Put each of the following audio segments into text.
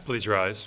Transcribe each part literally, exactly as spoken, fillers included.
Please rise.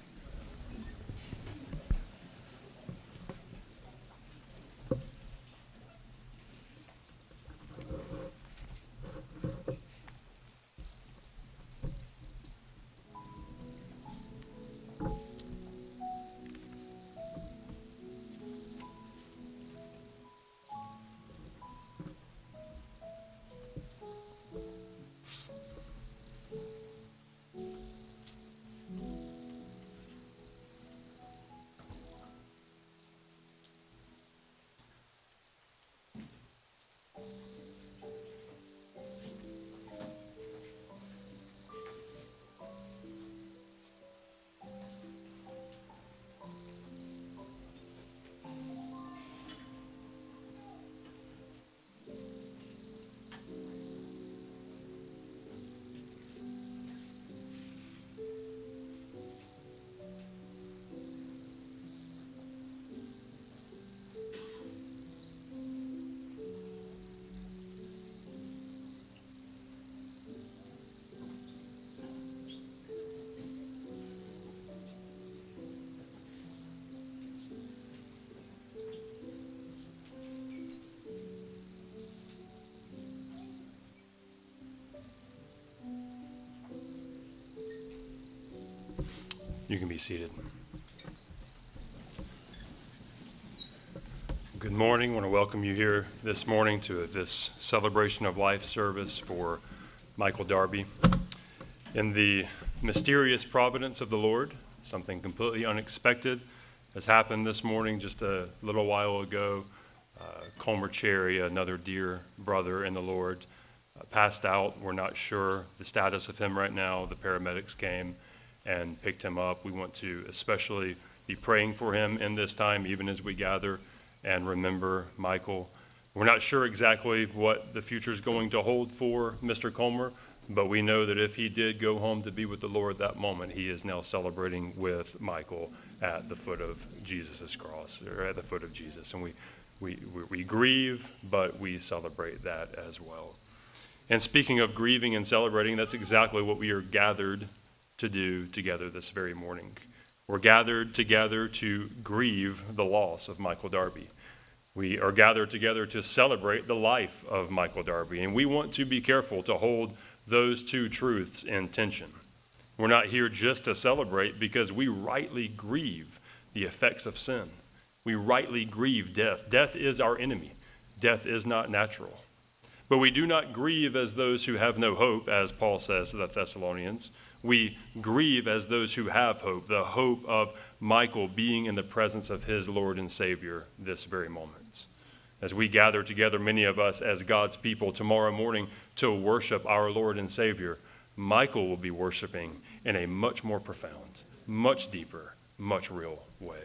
You can be seated. Good morning. I want to welcome you here this morning to this celebration of life service for Michael Darby. In the mysterious providence of the Lord, something completely unexpected has happened this morning just a little while ago. Uh, Comer Cherry, another dear brother in the Lord, uh, passed out. We're not sure the status of him right now. The paramedics came and picked him up. We want to especially be praying for him in this time, even as we gather and remember Michael. We're not sure exactly what the future is going to hold for Mister Comer, but we know that if he did go home to be with the Lord that moment, he is now celebrating with Michael at the foot of Jesus' cross, or at the foot of Jesus. And we, we, we, we grieve, but we celebrate that as well. And speaking of grieving and celebrating, that's exactly what we are gathered to do together this very morning. We're gathered together to grieve the loss of Michael Darby. We are gathered together to celebrate the life of Michael Darby, and we want to be careful to hold those two truths in tension. We're not here just to celebrate because we rightly grieve the effects of sin. We rightly grieve death. Death is our enemy. Death is not natural. But we do not grieve as those who have no hope, as Paul says to the Thessalonians. We grieve as those who have hope, the hope of Michael being in the presence of his Lord and Savior this very moment. As we gather together, many of us as God's people tomorrow morning to worship our Lord and Savior, Michael will be worshiping in a much more profound, much deeper, much real way.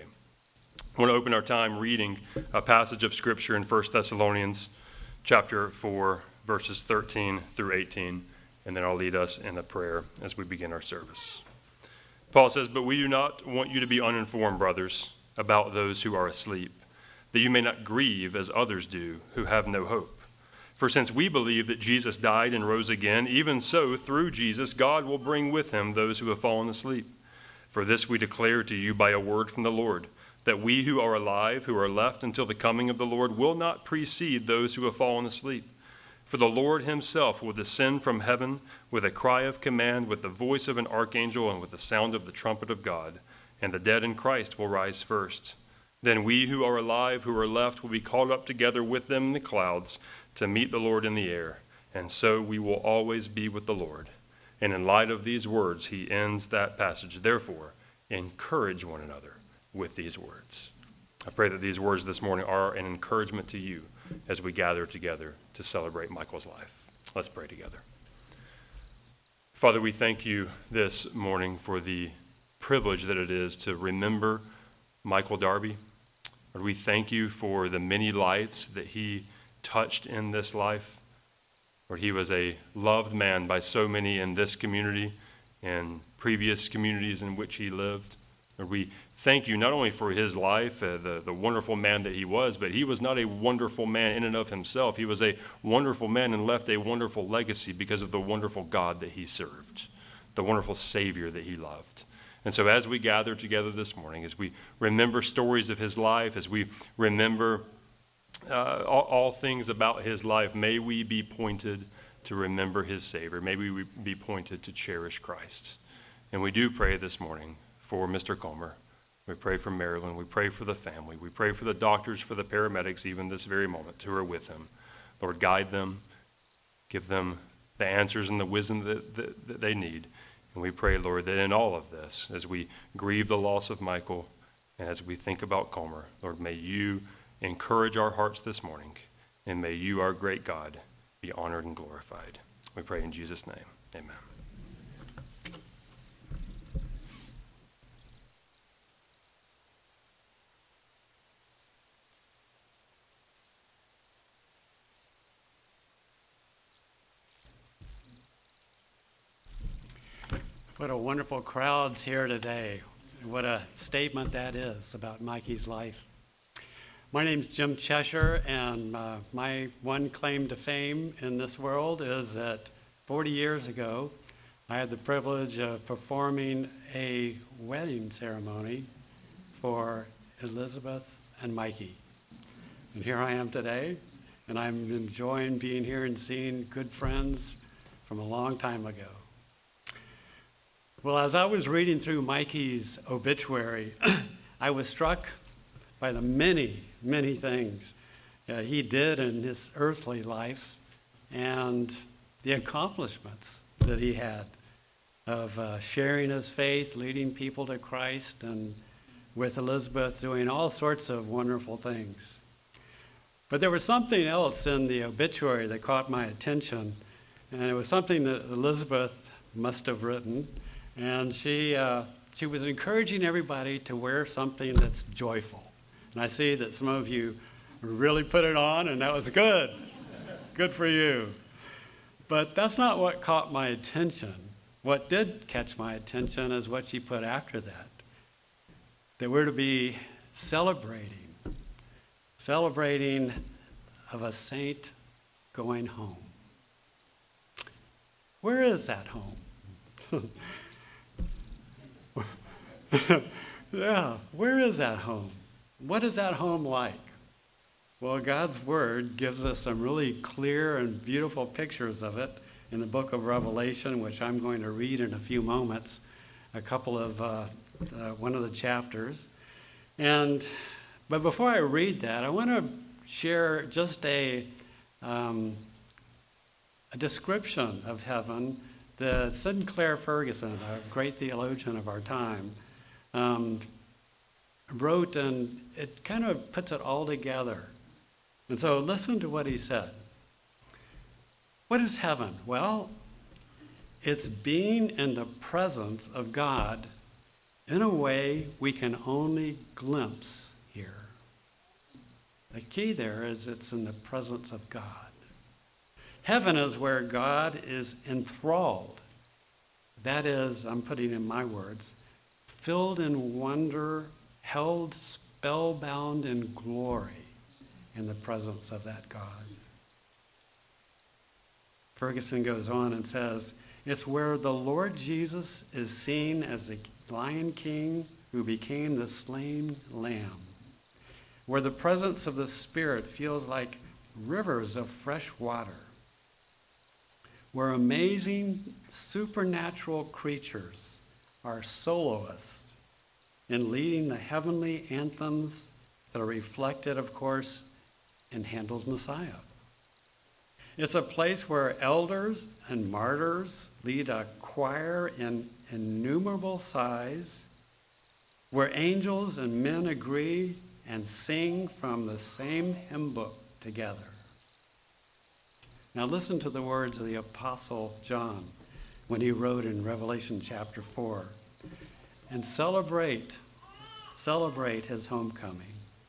I want to open our time reading a passage of Scripture in First Thessalonians chapter four, verses thirteen through eighteen. And then I'll lead us in a prayer as we begin our service. Paul says, "But we do not want you to be uninformed, brothers, about those who are asleep, that you may not grieve as others do, who have no hope. For since we believe that Jesus died and rose again, even so, through Jesus, God will bring with him those who have fallen asleep. For this we declare to you by a word from the Lord, that we who are alive, who are left until the coming of the Lord, will not precede those who have fallen asleep. For the Lord himself will descend from heaven with a cry of command, with the voice of an archangel, and with the sound of the trumpet of God. And the dead in Christ will rise first. Then we who are alive, who are left, will be caught up together with them in the clouds to meet the Lord in the air. And so we will always be with the Lord." And in light of these words, he ends that passage. Therefore, encourage one another with these words. I pray that these words this morning are an encouragement to you as we gather together to celebrate Michael's life. Let's pray together. Father, we thank you this morning for the privilege that it is to remember Michael Darby. Lord, we thank you for the many lives that he touched in this life. Lord, he was a loved man by so many in this community and previous communities in which he lived. Lord, we thank you not only for his life, uh, the, the wonderful man that he was, but he was not a wonderful man in and of himself. He was a wonderful man and left a wonderful legacy because of the wonderful God that he served, the wonderful Savior that he loved. And so as we gather together this morning, as we remember stories of his life, as we remember uh, all, all things about his life, may we be pointed to remember his Savior. May we be pointed to cherish Christ. And we do pray this morning for Mister Comer. We pray for Marilyn. We pray for the family. We pray for the doctors, for the paramedics, even this very moment, who are with him. Lord, guide them. Give them the answers and the wisdom that, that, that they need. And we pray, Lord, that in all of this, as we grieve the loss of Michael and as we think about Comer, Lord, may you encourage our hearts this morning, and may you, our great God, be honored and glorified. We pray in Jesus' name. Amen. What a wonderful crowd's here today. What a statement that is about Mikey's life. My name's Jim Cheshire, and uh, my one claim to fame in this world is that forty years ago, I had the privilege of performing a wedding ceremony for Elizabeth and Mikey. And here I am today, and I'm enjoying being here and seeing good friends from a long time ago. Well, as I was reading through Mikey's obituary, I was struck by the many, many things uh, he did in his earthly life and the accomplishments that he had of uh, sharing his faith, leading people to Christ, and with Elizabeth doing all sorts of wonderful things. But there was something else in the obituary that caught my attention, and it was something that Elizabeth must have written. And she, uh, she was encouraging everybody to wear something that's joyful. And I see that some of you really put it on, and that was good. Good for you. But that's not what caught my attention. What did catch my attention is what she put after that. That we're to be celebrating, celebrating of a saint going home. Where is that home? Yeah, where is that home? What is that home like? Well, God's Word gives us some really clear and beautiful pictures of it in the book of Revelation, which I'm going to read in a few moments, a couple of, uh, uh, one of the chapters. And, but before I read that, I want to share just a, um, a description of heaven that Sinclair Ferguson, a great theologian of our time, um, wrote, and it kind of puts it all together. And so listen to what he said. What is heaven? Well, it's being in the presence of God in a way we can only glimpse here. The key there is it's in the presence of God. Heaven is where God is enthralled. That is, I'm putting in my words, filled in wonder, held spellbound in glory in the presence of that God. Ferguson goes on and says, it's where the Lord Jesus is seen as the Lion King who became the slain lamb, where the presence of the Spirit feels like rivers of fresh water, where amazing supernatural creatures are soloists in leading the heavenly anthems that are reflected, of course, in Handel's Messiah. It's a place where elders and martyrs lead a choir in innumerable size, where angels and men agree and sing from the same hymn book together. Now listen to the words of the Apostle John when he wrote in Revelation chapter four, and celebrate, celebrate his homecoming.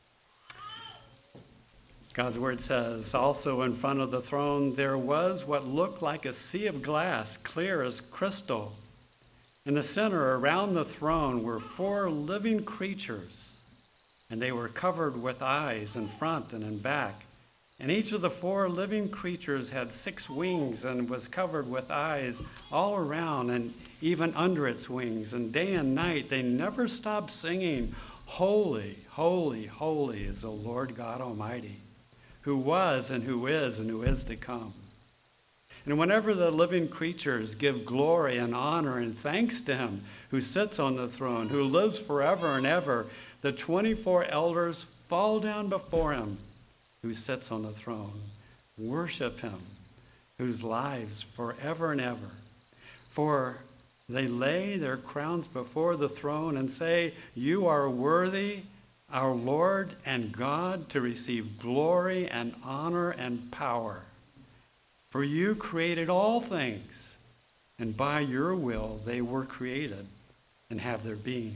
God's word says, also in front of the throne there was what looked like a sea of glass, clear as crystal. In the center around the throne were four living creatures, and they were covered with eyes in front and in back. And each of the four living creatures had six wings and was covered with eyes all around, and even under its wings. And day and night they never stop singing, "Holy, holy, holy is the Lord God Almighty, who was and who is and who is to come." And whenever the living creatures give glory and honor and thanks to him who sits on the throne, who lives forever and ever, the twenty-four elders fall down before him who sits on the throne, worship him, whose lives forever and ever. For they lay their crowns before the throne and say, "You are worthy, our Lord and God, to receive glory and honor and power. For you created all things, and by your will they were created and have their being."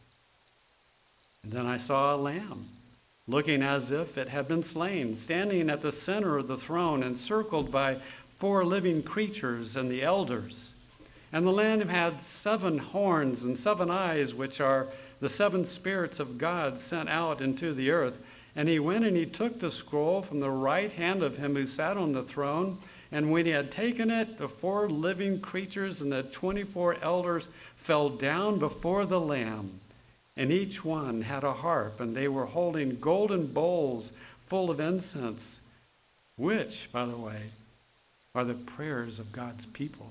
And then I saw a lamb, looking as if it had been slain, standing at the center of the throne, encircled by four living creatures and the elders. And the lamb had seven horns and seven eyes, which are the seven spirits of God sent out into the earth. And he went and he took the scroll from the right hand of him who sat on the throne. And when he had taken it, the four living creatures and the twenty-four elders fell down before the Lamb. And each one had a harp, and they were holding golden bowls full of incense, which, by the way, are the prayers of God's people.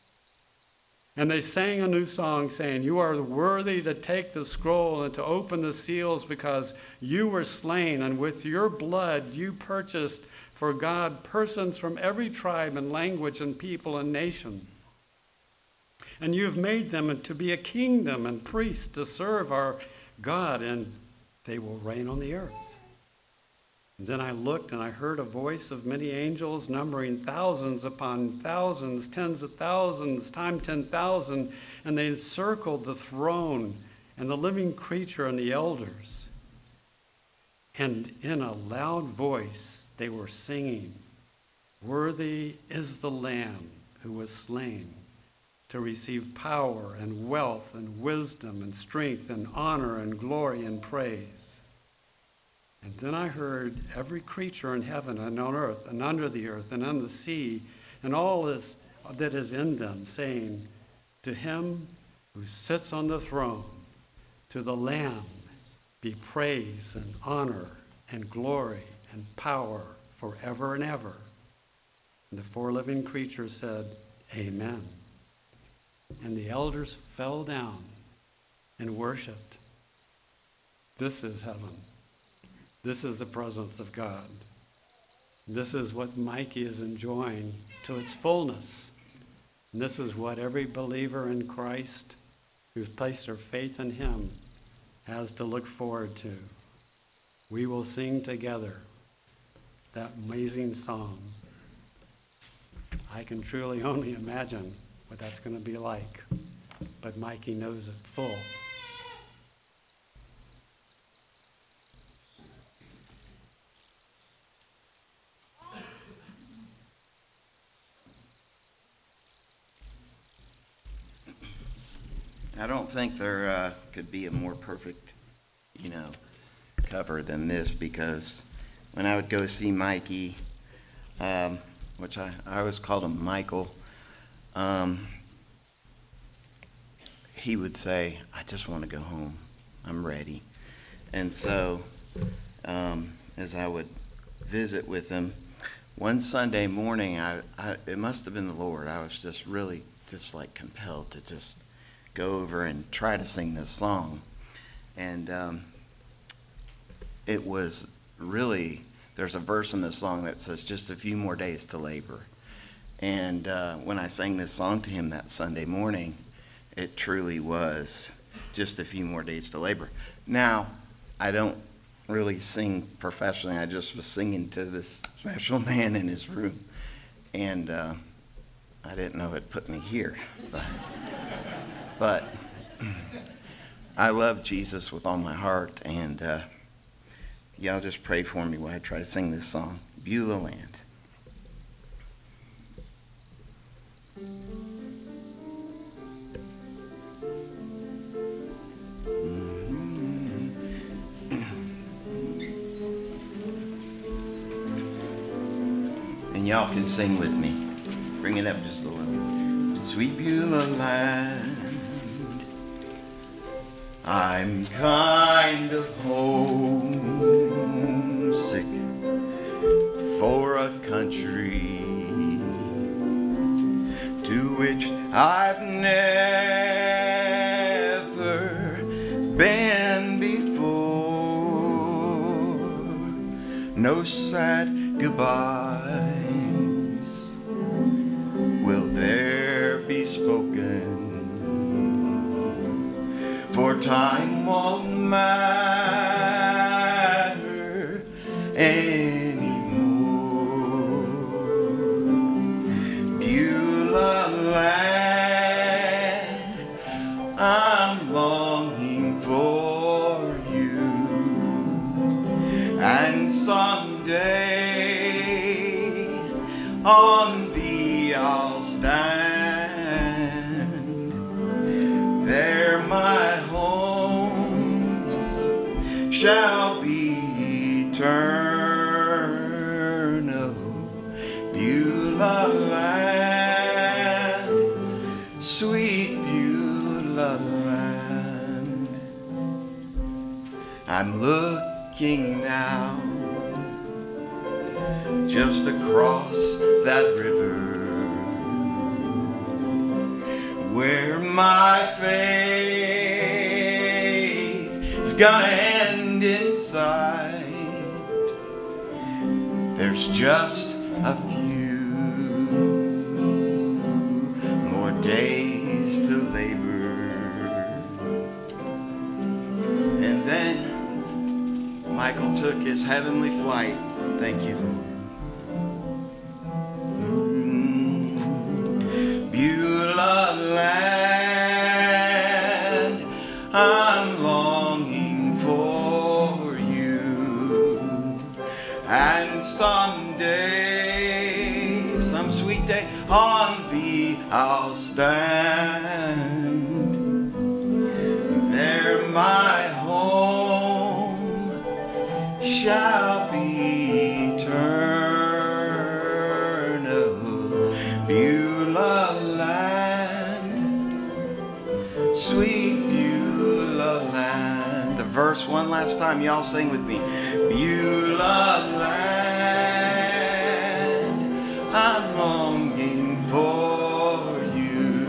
And they sang a new song, saying, "You are worthy to take the scroll and to open the seals, because you were slain, and with your blood you purchased for God persons from every tribe and language and people and nation. And you have made them to be a kingdom and priests to serve our God, and they will reign on the earth." And then I looked, and I heard a voice of many angels, numbering thousands upon thousands, tens of thousands, times ten thousand, and they encircled the throne and the living creature and the elders. And in a loud voice they were singing, "Worthy is the Lamb who was slain to receive power and wealth and wisdom and strength and honor and glory and praise." And then I heard every creature in heaven and on earth and under the earth and on the sea and all is, that is in them, saying, "To him who sits on the throne, to the Lamb, be praise and honor and glory and power forever and ever." And the four living creatures said, "Amen." And the elders fell down and worshiped. This is heaven. This is the presence of God. This is what Mikey is enjoying to its fullness. And this is what every believer in Christ who's placed their faith in him has to look forward to. We will sing together that amazing song. I can truly only imagine what that's going to be like, but Mikey knows it full. I don't think there uh, could be a more perfect, you know, cover than this, because when I would go see Mikey, um, which I, I always called him Michael, um, he would say, "I just want to go home. I'm ready." And so um, as I would visit with him, one Sunday morning, I, I it must have been the Lord. I was just really just like compelled to just go over and try to sing this song. And um, it was really, there's a verse in this song that says, "Just a few more days to labor." And uh, when I sang this song to him that Sunday morning, it truly was just a few more days to labor. Now, I don't really sing professionally. I just was singing to this special man in his room. And uh, I didn't know it put me here. But, but I love Jesus with all my heart. And uh, y'all just pray for me while I try to sing this song, Beulah Land. And y'all can sing with me. Bring it up just a little. sweet Beulah land. I'm kind of homesick for a country to which I've never been before. No sad goodbyes will there be spoken, for time won't matter anymore. Beulah land, I'm longing for you, and someday on thee I'll stand. There my homes shall be eternal. Beulah land, sweet Beulah land. I'm looking now just across that river where my faith is gonna end in sight. There's just a few more days to labor, and then Michael took his heavenly flight. Thank you, Lord. Mm. Beulah land, I'm longing for you, and someday, some sweet day, on thee I'll stand. There my home shall be eternal. Beulah land, sweet Beulah land. The verse one last time, y'all sing with me. Beulah land, I'm longing for you,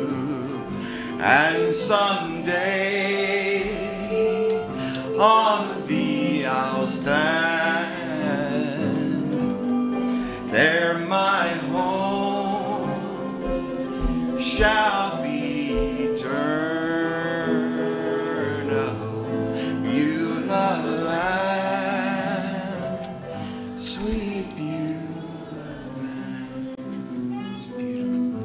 and someday on thee I'll stand. There my home shall be eternal. Beulah land, sweet Beulah land. It's beautiful.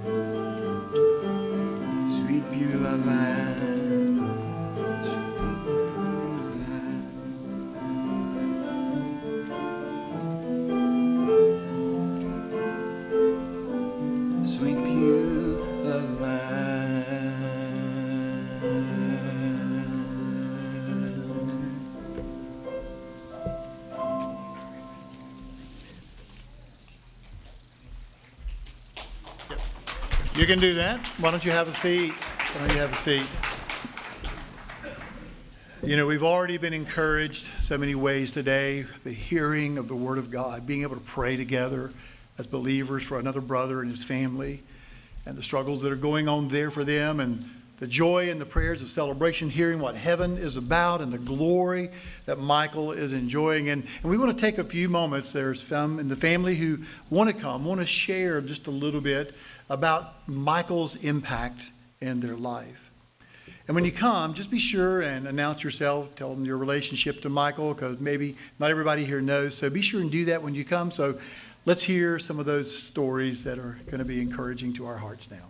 Sweet Beulah land. Sweet Beulah land. You can do that. Why don't you have a seat? Why don't you have a seat? You know, we've already been encouraged so many ways today. The hearing of the Word of God, being able to pray together as believers for another brother and his family, and the struggles that are going on there for them, and the joy and the prayers of celebration, hearing what heaven is about and the glory that Michael is enjoying. And, and we want to take a few moments. There's some in the family who want to come, want to share just a little bit about Michael's impact in their life. And when you come, just be sure and announce yourself, tell them your relationship to Michael, because maybe not everybody here knows. So be sure and do that when you come. So let's hear some of those stories that are going to be encouraging to our hearts now.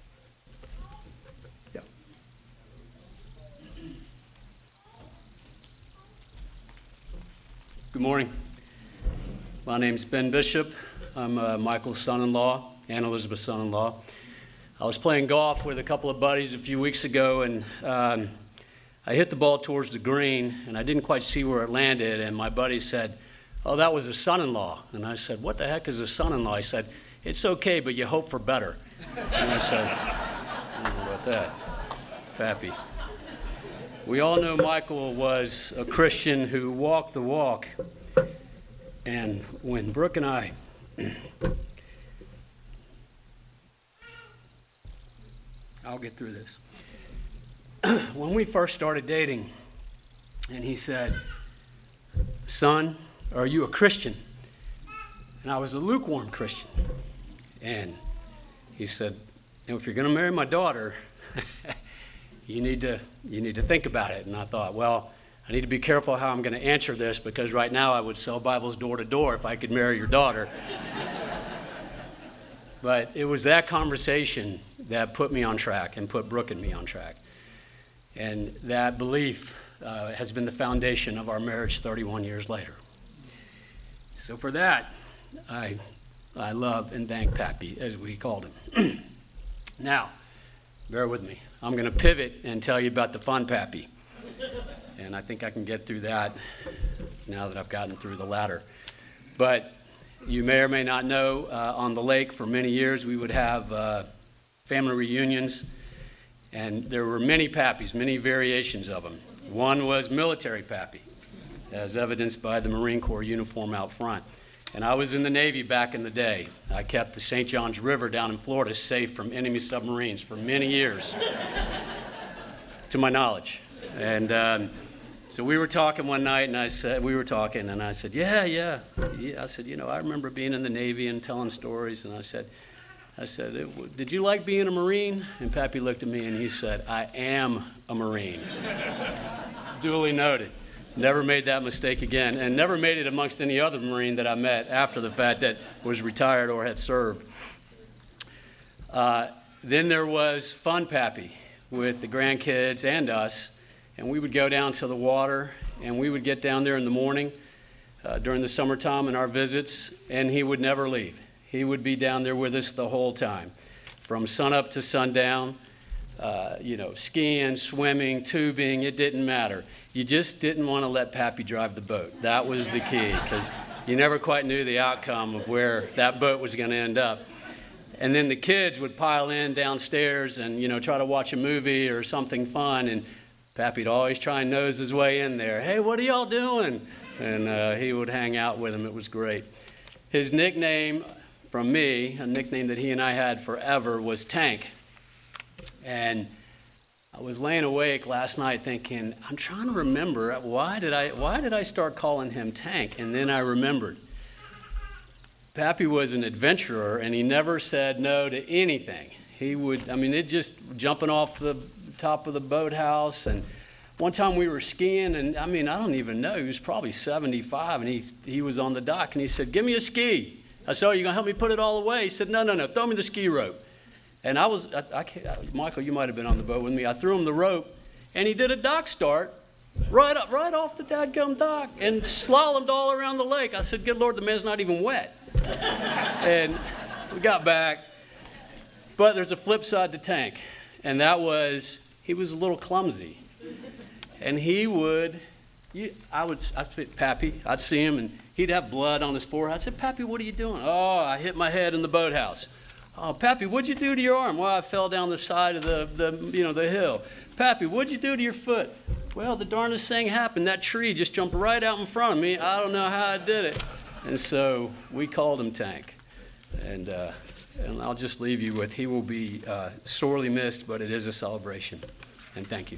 Yeah. Good morning. My name's Ben Bishop. I'm uh, Michael's son-in-law, and Elizabeth's son-in-law. I was playing golf with a couple of buddies a few weeks ago, and um, I hit the ball towards the green, and I didn't quite see where it landed, and my buddy said, "Oh, that was a son-in-law." And I said, "What the heck is a son-in-law?" He said, it's okay, but you hope for better. And I said, I don't know about that, Pappy. We all know Michael was a Christian who walked the walk. And when Brooke and I I'll get through this. When we first started dating, and he said, son, are you a Christian? And I was a lukewarm Christian. And he said, if you're going to marry my daughter, you need to you need to think about it. And I thought, well, I need to be careful how I'm going to answer this, because right now I would sell Bibles door to door if I could marry your daughter. But it was that conversation that put me on track and put Brooke and me on track. And that belief uh, has been the foundation of our marriage thirty-one years later. So for that, I, I love and thank Pappy, as we called him. Now, bear with me. I'm going to pivot and tell you about the fun Pappy. And I think I can get through that now that I've gotten through the latter. But you may or may not know, uh, on the lake for many years we would have uh, family reunions, and there were many Pappies, many variations of them. One was military Pappy, as evidenced by the Marine Corps uniform out front. And I was in the Navy back in the day. I kept the Saint Johns River down in Florida safe from enemy submarines for many years, to my knowledge. And um, so we were talking one night, and I said, we were talking, and I said, yeah, yeah, yeah. I said, you know, I remember being in the Navy and telling stories, and I said, I said, did you like being a Marine? And Pappy looked at me, and he said, I am a Marine. Duly noted. Never made that mistake again, and never made it amongst any other Marine that I met after the fact that was retired or had served. Uh, then there was Fun Pappy with the grandkids and us, and we would go down to the water, and we would get down there in the morning uh, during the summertime in our visits, and he would never leave. He would be down there with us the whole time, from sunup to sundown, uh, you know, skiing, swimming, tubing, it didn't matter. You just didn't want to let Pappy drive the boat. That was the key, because you never quite knew the outcome of where that boat was going to end up. And then the kids would pile in downstairs and, you know, try to watch a movie or something fun, and Pappy'd always try and nose his way in there. Hey, what are y'all doing? And uh, he would hang out with them. It was great. His nickname from me, a nickname that he and I had forever, was Tank. And I was laying awake last night thinking, I'm trying to remember, why did I, why did I start calling him Tank? And then I remembered. Pappy was an adventurer, and he never said no to anything. He would, I mean, it just jumping off the top of the boathouse. And one time we were skiing, and I mean, I don't even know, he was probably seventy-five, and he, he was on the dock, and he said, give me a ski. I said, oh, you gonna help me put it all away? He said, no, no, no, throw me the ski rope. And I was, I, I can't, Michael, you might have been on the boat with me. I threw him the rope, and he did a dock start right up, right off the dadgum dock and slalomed all around the lake. I said, good Lord, the man's not even wet. And we got back. But there's a flip side to Tank, and that was he was a little clumsy. And he would, you, I would, I'd say, Pappy, I'd see him, and he'd have blood on his forehead. I said, Pappy, what are you doing? Oh, I hit my head in the boathouse. Oh, Pappy, what'd you do to your arm? Well, I fell down the side of the, the, you know, the hill. Pappy, what'd you do to your foot? Well, the darndest thing happened. That tree just jumped right out in front of me. I don't know how I did it. And so we called him Tank. And, uh, and I'll just leave you with, he will be uh, sorely missed, but it is a celebration. And thank you.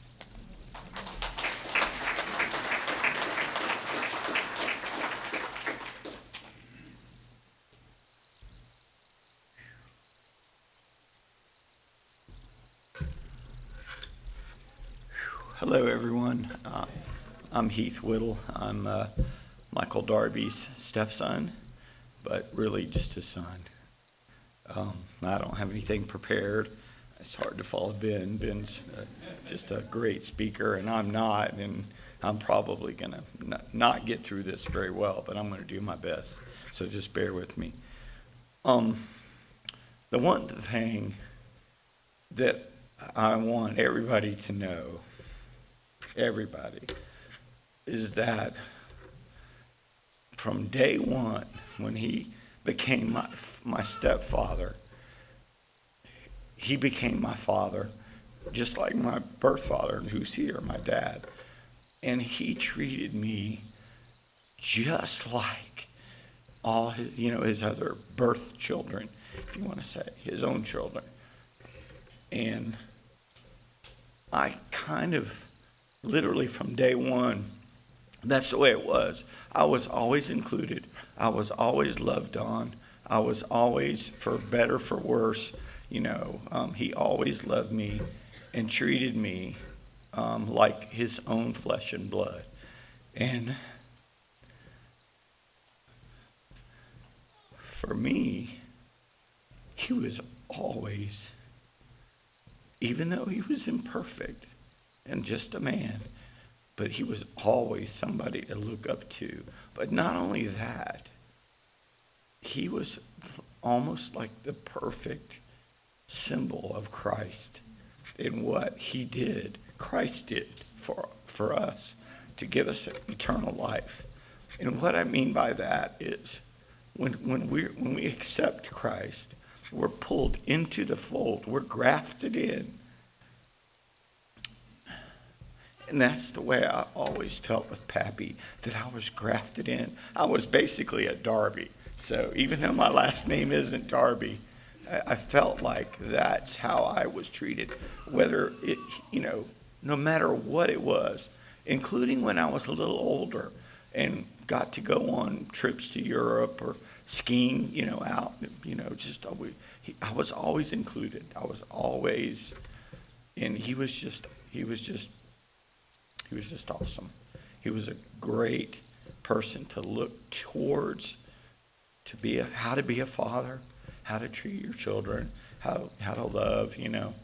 Hello, everyone. Uh, I'm Heath Whittle. I'm uh, Michael Darby's stepson, but really just his son. Um, I don't have anything prepared. It's hard to follow Ben. Ben's uh, just a great speaker, and I'm not, and I'm probably going to not get through this very well, but I'm going to do my best, so just bear with me. Um, the one thing that I want everybody to know, everybody, is that from day one, when he became my, my stepfather. He became my father, just like my birth father, who's here, my dad. And he treated me just like all his, you know, his other birth children, if you want to say, his own children. And I kind of, literally from day one, that's the way it was. I was always included. I was always loved on. I was always, for better, for worse, you know, um, he always loved me and treated me um, like his own flesh and blood. And for me, he was always, even though he was imperfect and just a man, but he was always somebody to look up to. But not only that, he was almost like the perfect symbol of Christ in what he did, Christ did for, for us to give us eternal life. And what I mean by that is when, when, we when we accept Christ, we're pulled into the fold, we're grafted in. And that's the way I always felt with Pappy, that I was grafted in. I was basically a Darby. So even though my last name isn't Darby, I, I felt like that's how I was treated, whether it, you know, no matter what it was, including when I was a little older and got to go on trips to Europe or skiing, you know, out, you know, just always, he, I was always included. I was always, and he was just, he was just, he was just awesome. He was a great person to look towards, to be a, how to be a father, how to treat your children, how how to love, you know.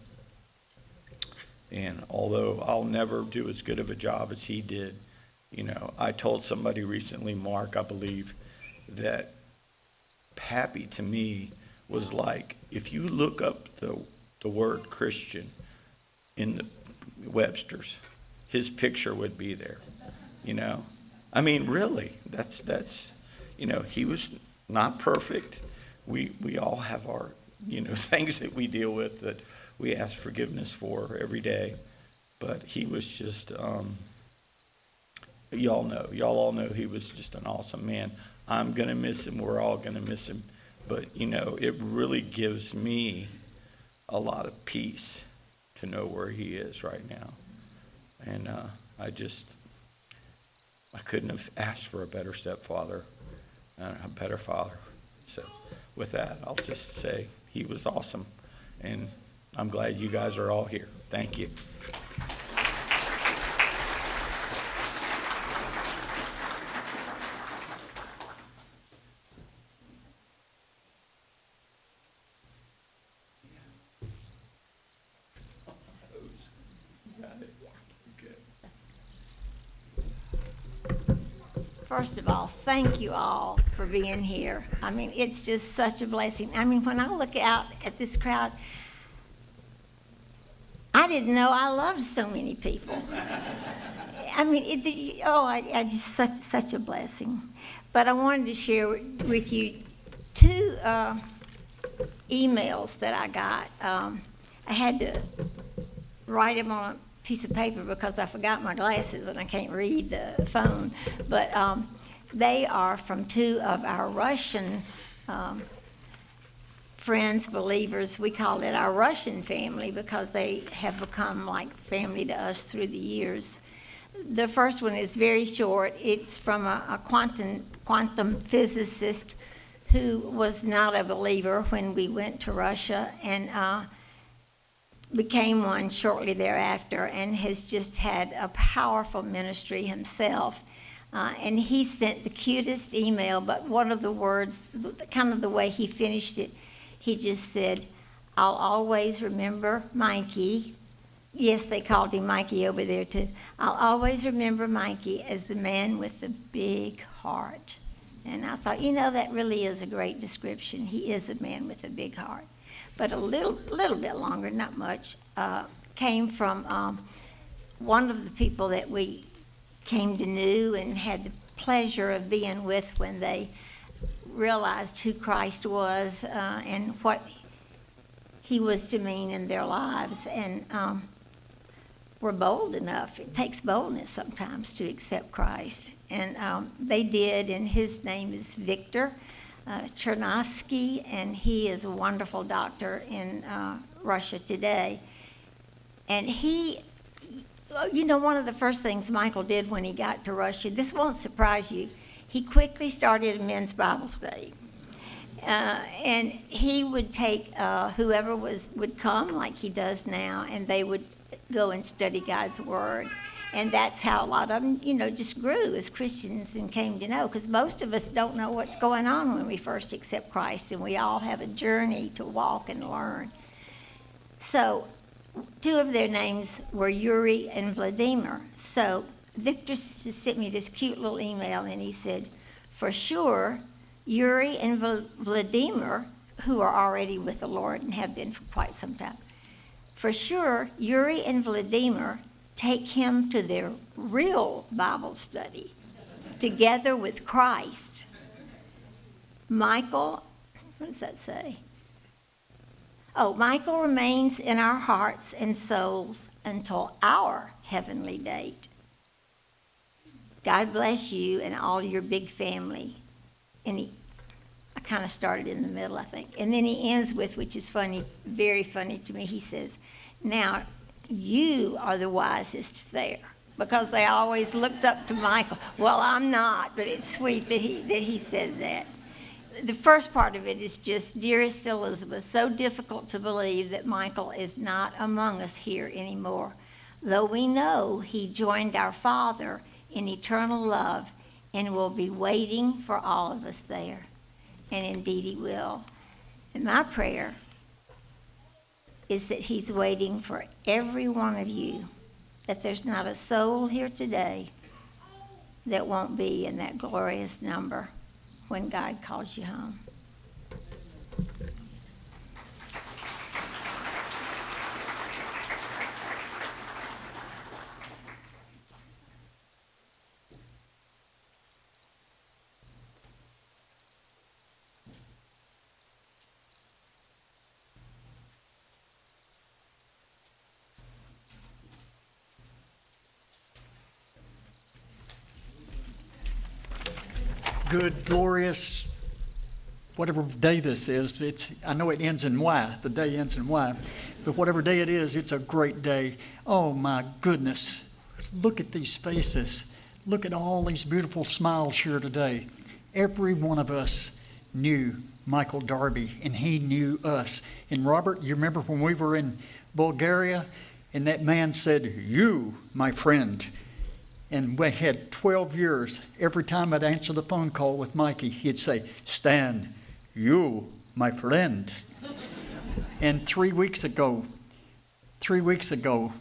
And although I'll never do as good of a job as he did, you know, I told somebody recently, Mark, I believe, that Pappy to me was like, if you look up the the word Christian in the Webster's, his picture would be there, you know. I mean, really, that's, that's, you know, he was not perfect. We we all have our, you know, things that we deal with that we ask forgiveness for every day. But he was just, um, y'all know, y'all all know he was just an awesome man. I'm going to miss him. We're all going to miss him. But, you know, it really gives me a lot of peace to know where he is right now. And uh, I just, I couldn't have asked for a better stepfather, uh, a better father. So with that, I'll just say he was awesome. And I'm glad you guys are all here. Thank you. First of all, thank you all for being here. I mean, it's just such a blessing. I mean, when I look out at this crowd, I didn't know I loved so many people. I mean, it, oh, I, I just such such a blessing. But I wanted to share with you two uh, emails that I got. Um, I had to write them on a piece of paper because I forgot my glasses and I can't read the phone. But um, they are from two of our Russian um, friends, believers. We call it our Russian family because they have become like family to us through the years. The first one is very short. It's from a, a quantum, quantum physicist who was not a believer when we went to Russia, and uh, became one shortly thereafter, and has just had a powerful ministry himself. Uh, and he sent the cutest email, but one of the words, kind of the way he finished it, he just said, "I'll always remember Mikey." Yes, they called him Mikey over there too. "I'll always remember Mikey as the man with the big heart." And I thought, you know, that really is a great description. He is a man with a big heart. But a little, little bit longer, not much, uh, came from um, one of the people that we came to know and had the pleasure of being with when they realized who Christ was uh, and what he was to mean in their lives, and um, were bold enough. It takes boldness sometimes to accept Christ, and um, they did, and his name is Victor uh, Chernovsky, and he is a wonderful doctor in uh, Russia today. And he, you know, one of the first things Michael did when he got to Russia, this won't surprise you, he quickly started a men's Bible study. Uh, and he would take uh, whoever was would come, like he does now, and they would go and study God's Word. And that's how a lot of them, you know, just grew as Christians and came to know, because most of us don't know what's going on when we first accept Christ, and we all have a journey to walk and learn. So two of their names were Yuri and Vladimir. So Victor just sent me this cute little email, and he said, for sure, Yuri and Vladimir, who are already with the Lord and have been for quite some time, for sure, Yuri and Vladimir take him to their real Bible study together with Christ. Michael, what does that say? Oh, Michael remains in our hearts and souls until our heavenly date. God bless you and all your big family. And he, I kind of started in the middle, I think. And then he ends with, which is funny, very funny to me, he says, now you are the wisest there. Because they always looked up to Michael. Well, I'm not, but it's sweet that he, that he said that. The first part of it is just, dearest Elizabeth, so difficult to believe that Michael is not among us here anymore, though we know he joined our Father in eternal love and will be waiting for all of us there. And indeed he will. And my prayer is that he's waiting for every one of you, that there's not a soul here today that won't be in that glorious number when God calls you home. Good, glorious, whatever day this is, it's, I know it ends in Y, the day ends in Y, but whatever day it is, it's a great day. Oh my goodness, look at these faces. Look at all these beautiful smiles here today. Every one of us knew Michael Darby, and he knew us. And Robert, you remember when we were in Bulgaria, and that man said, you, my friend. And we had twelve years. Every time I'd answer the phone call with Mikey, he'd say, Stan, you, my friend. And three weeks ago, three weeks ago,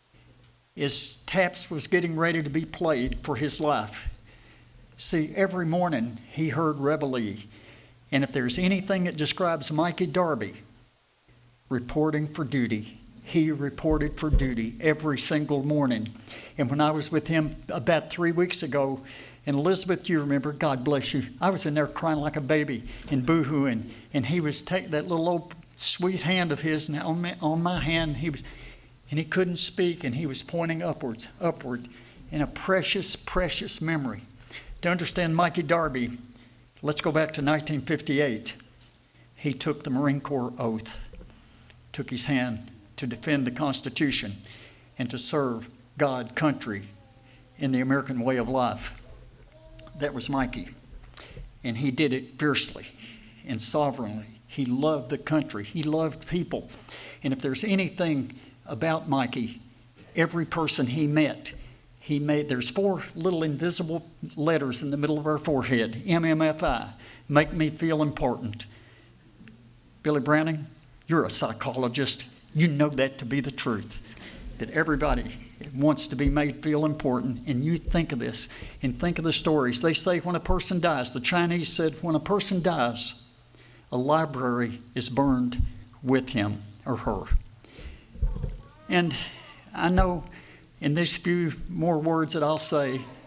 his taps was getting ready to be played for his life. See, every morning he heard Reveille. And if there's anything that describes Mikey Darby, reporting for duty. He reported for duty every single morning. And when I was with him about three weeks ago, and Elizabeth, you remember, God bless you, I was in there crying like a baby and boo-hooing, and he was taking that little old sweet hand of his and on my, on my hand, he was, and he couldn't speak, and he was pointing upwards, upward, in a precious, precious memory. To understand Mikey Darby, let's go back to nineteen fifty-eight. He took the Marine Corps oath, took his hand to defend the Constitution and to serve God, country, in the American way of life. That was Mikey. And he did it fiercely and sovereignly. He loved the country. He loved people. And if there's anything about Mikey, every person he met, he made, there's four little invisible letters in the middle of our forehead, M M F I, make me feel important. Billy Browning, you're a psychologist. You know that to be the truth, that everybody wants to be made feel important, and you think of this and think of the stories. They say when a person dies, the Chinese said when a person dies, a library is burned with him or her. And I know in these few more words that I'll say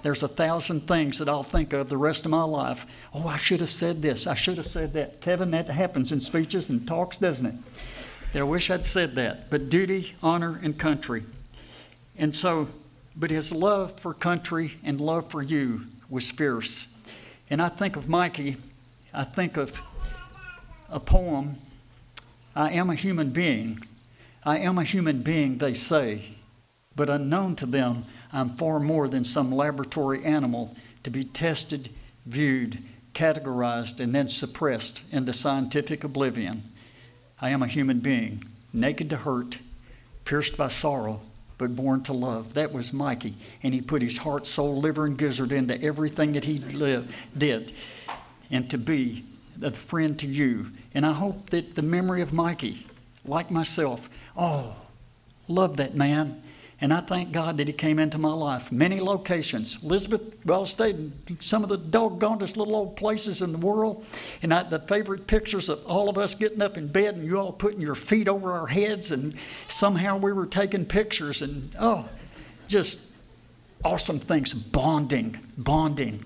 there's a thousand things that I'll think of the rest of my life. Oh, I should have said this. I should have said that. Kevin, that happens in speeches and talks, doesn't it? I wish I'd said that. But duty, honor, and country. And so, but his love for country and love for you was fierce. And I think of Mikey, I think of a poem, I am a human being. I am a human being, they say, but unknown to them, I'm far more than some laboratory animal to be tested, viewed, categorized, and then suppressed into scientific oblivion. I am a human being, naked to hurt, pierced by sorrow, but born to love. That was Mikey, and he put his heart, soul, liver, and gizzard into everything that he lived, did, and to be a friend to you. And I hope that the memory of Mikey, like myself, oh, love that man. And I thank God that he came into my life. Many locations. Elizabeth, well, I stayed in some of the doggonest little old places in the world. And I, the favorite pictures of all of us getting up in bed and you all putting your feet over our heads. And somehow we were taking pictures. And, oh, just awesome things. Bonding, bonding.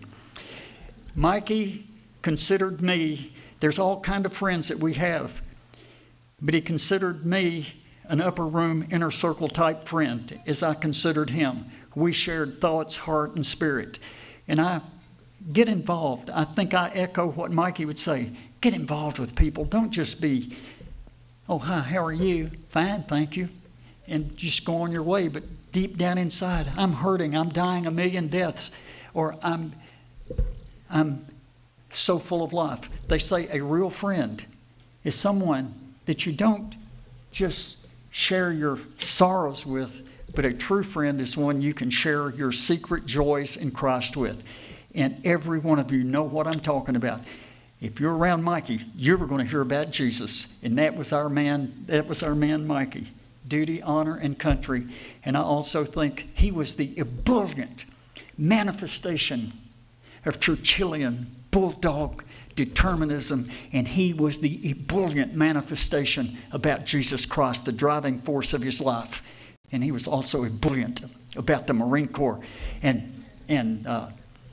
Mikey considered me, there's all kind of friends that we have. But he considered me an upper room, inner circle type friend, as I considered him. We shared thoughts, heart, and spirit. And I get involved. I think I echo what Mikey would say. Get involved with people. Don't just be, oh, hi, how are you? Fine, thank you. And just go on your way. But deep down inside, I'm hurting. I'm dying a million deaths. Or I'm, I'm so full of life. They say a real friend is someone that you don't just share your sorrows with, but a true friend is one you can share your secret joys in Christ with. And every one of you know what I'm talking about. If you're around Mikey, you're going to hear about Jesus. And that was our man, that was our man Mikey. Duty, honor, and country. And I also think he was the ebullient manifestation of Churchillian bulldog determinism, and he was the ebullient manifestation about Jesus Christ, the driving force of his life. And he was also ebullient about the Marine Corps. And and uh,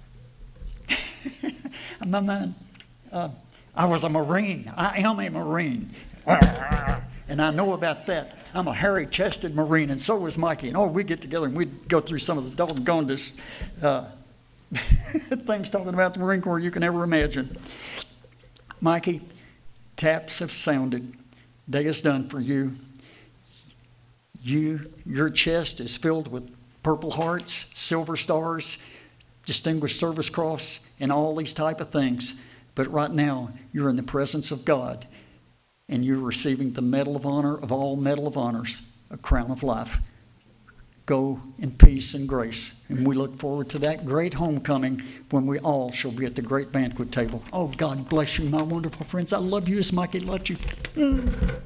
my mind, uh, I was a Marine. I am a Marine. And I know about that. I'm a hairy-chested Marine, and so was Mikey. And oh, we'd get together and we'd go through some of the doggonest uh, things talking about the Marine Corps you can ever imagine. Mikey, taps have sounded. Day is done for you. You, your chest is filled with Purple Hearts, Silver Stars, Distinguished Service Cross, and all these type of things. But right now, you're in the presence of God, and you're receiving the Medal of Honor of all Medal of Honors, a crown of life. Go in peace and grace. And we look forward to that great homecoming when we all shall be at the great banquet table. Oh, God bless you, my wonderful friends. I love you as Mikey loved you. Mm.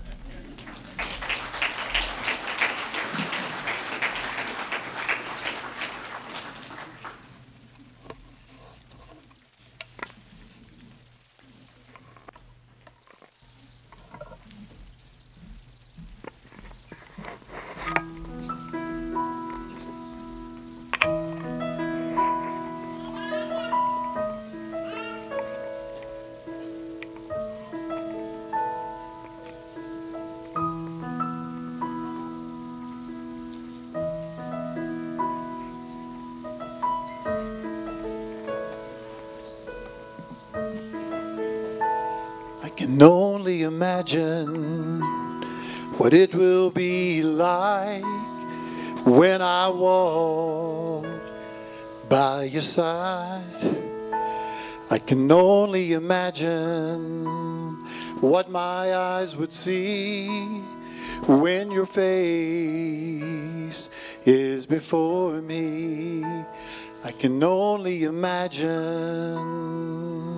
Can only imagine what it will be like when I walk by your side. I can only imagine what my eyes would see when your face is before me. I can only imagine.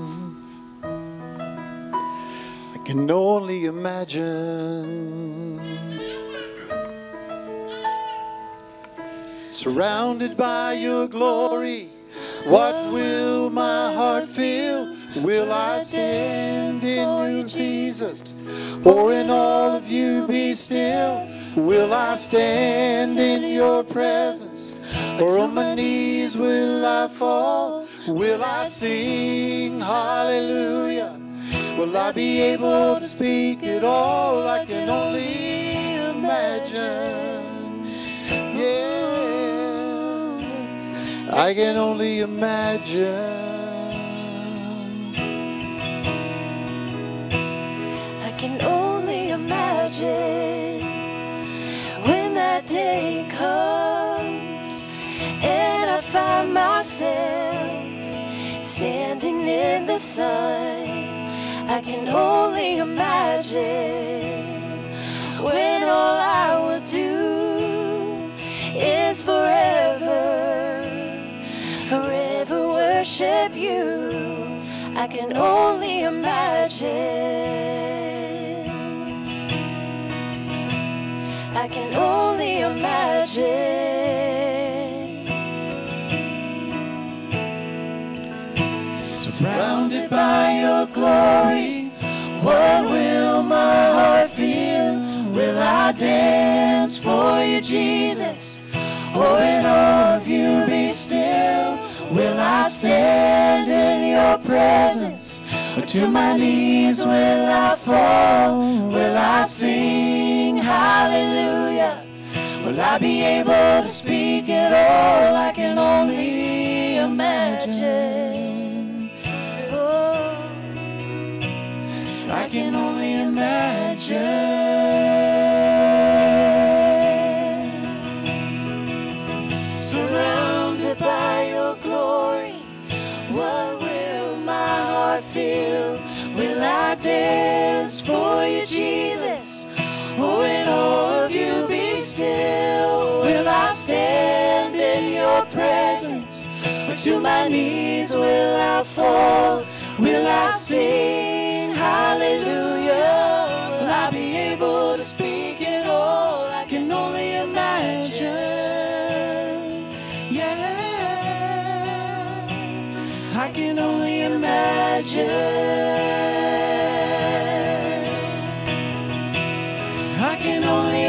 Can only imagine. Surrounded by your glory, what will my heart feel? Will I stand in you, Jesus, or in all of you be still? Will I stand in your presence, or on my knees knees will I fall? Will I sing hallelujah? Will I be able to speak it all? I can only imagine. Yeah, I can only imagine. I can only imagine when that day comes and I find myself standing in the sun. I can only imagine when all I will do is forever, forever worship you. I can only imagine. I can only imagine. Surrounded by your glory, what will my heart feel? Will I dance for you, Jesus? Or in awe of you be still? Will I stand in your presence? Or to my knees will I fall? Will I sing hallelujah? Will I be able to speak it all? I can only imagine. Oh, I can only imagine. Surrounded by your glory, what will my heart feel? Will I dance for you, Jesus? Or in awe of you be still? Will I stand in your presence? Or to my knees will I fall? Will I sing hallelujah? Will I be able to speak it all? I can only imagine. Yeah, I can only imagine. I can only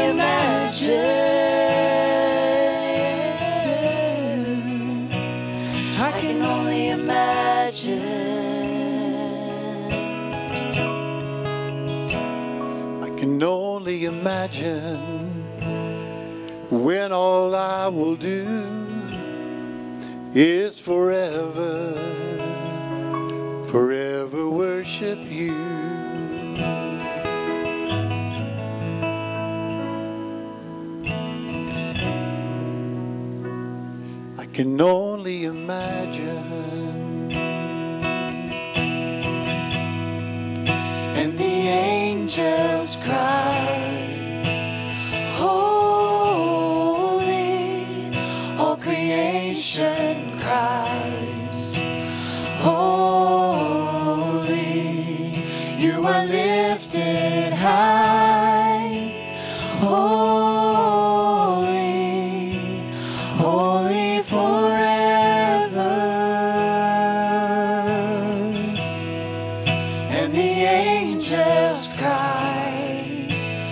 imagine. I can only imagine. I can only imagine when all I will do is forever, forever worship you. I can only imagine. And the angels cry, holy, all creation cries, holy, you are lifted high, holy, holy forever. And the angels cry,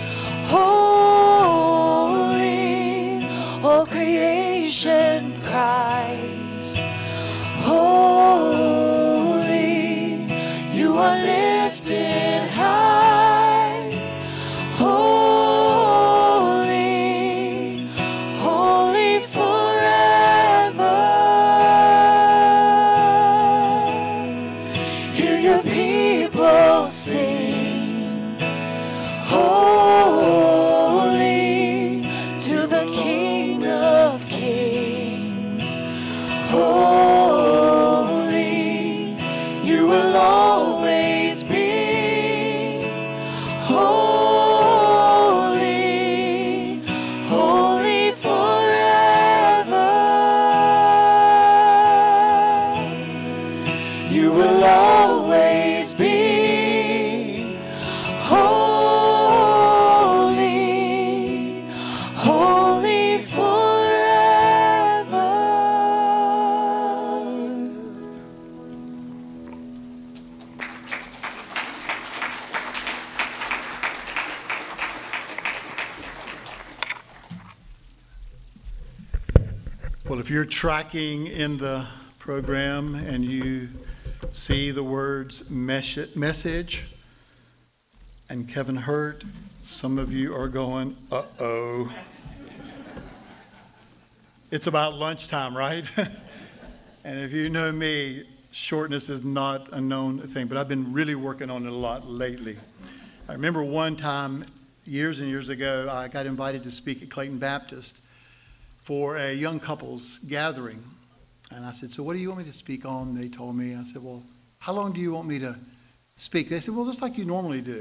holy, all creation cries, holy, you are lifted high, holy, Well, if you're tracking in the program and you see the words mes- message and Kevin Hurt, some of you are going, uh-oh. It's about lunchtime, right? And if you know me, shortness is not a known thing, but I've been really working on it a lot lately. I remember one time, years and years ago, I got invited to speak at Clayton Baptist for a young couples gathering. And I said, so what do you want me to speak on? They told me. I said, well, how long do you want me to speak? They said, well, just like you normally do.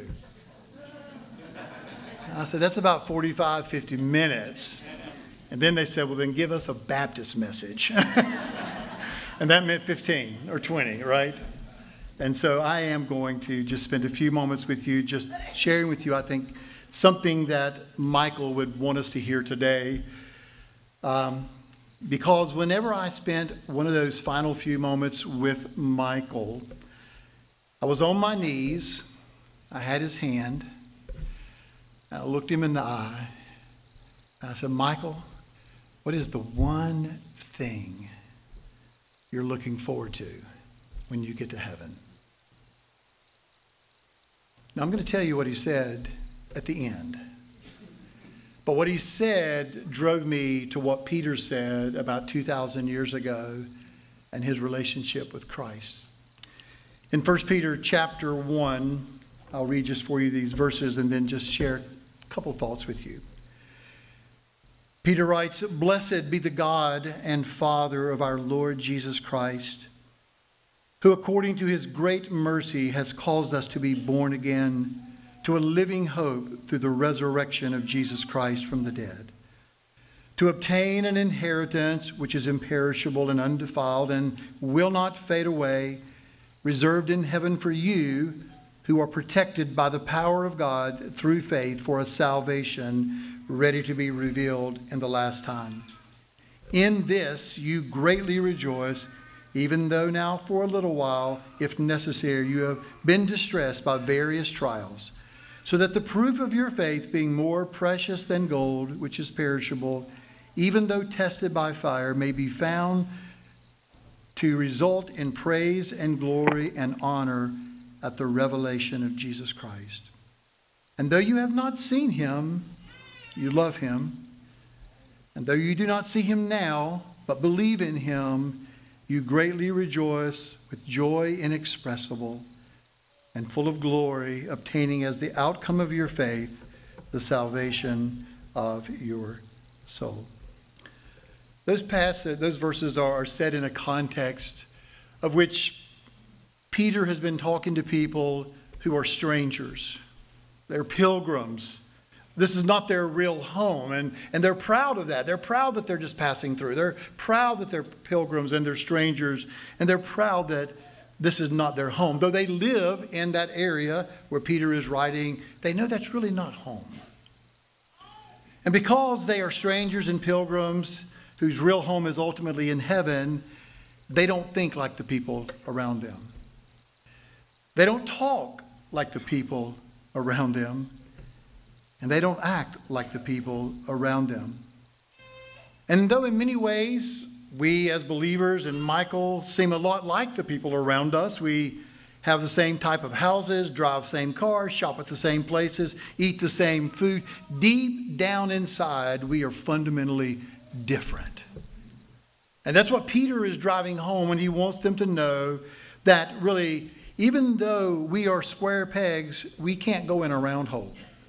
And I said, that's about forty-five, fifty minutes. And then they said, well, then give us a Baptist message. And that meant fifteen or twenty, right? And so I am going to just spend a few moments with you, just sharing with you, I think, something that Michael would want us to hear today. Um, because whenever I spent one of those final few moments with Michael, I was on my knees, I had his hand, and I looked him in the eye, and I said, Michael, what is the one thing you're looking forward to when you get to heaven? Now, I'm going to tell you what he said at the end. But what he said drove me to what Peter said about two thousand years ago and his relationship with Christ. In First Peter chapter one, I'll read just for you these verses and then just share a couple thoughts with you. Peter writes, "Blessed be the God and Father of our Lord Jesus Christ, who according to his great mercy has caused us to be born again to a living hope through the resurrection of Jesus Christ from the dead, to obtain an inheritance which is imperishable and undefiled and will not fade away, reserved in heaven for you who are protected by the power of God through faith for a salvation ready to be revealed in the last time. In this you greatly rejoice, even though now for a little while, if necessary, you have been distressed by various trials, so that the proof of your faith, being more precious than gold, which is perishable, even though tested by fire, may be found to result in praise and glory and honor at the revelation of Jesus Christ. And though you have not seen him, you love him. And though you do not see him now, but believe in him, you greatly rejoice with joy inexpressible and full of glory, obtaining as the outcome of your faith the salvation of your soul." Those passages, those verses are set in a context of which Peter has been talking to people who are strangers. They're pilgrims. This is not their real home, and, and they're proud of that. They're proud that they're just passing through. They're proud that they're pilgrims and they're strangers, and they're proud that this is not their home. Though they live in that area where Peter is writing, they know that's really not home. And because they are strangers and pilgrims whose real home is ultimately in heaven, they don't think like the people around them. They don't talk like the people around them. And they don't act like the people around them. And though in many ways we as believers and Michael seem a lot like the people around us, we have the same type of houses, drive the same cars, shop at the same places, eat the same food, deep down inside we are fundamentally different. And that's what Peter is driving home when he wants them to know that really, even though we are square pegs, we can't go in a round hole.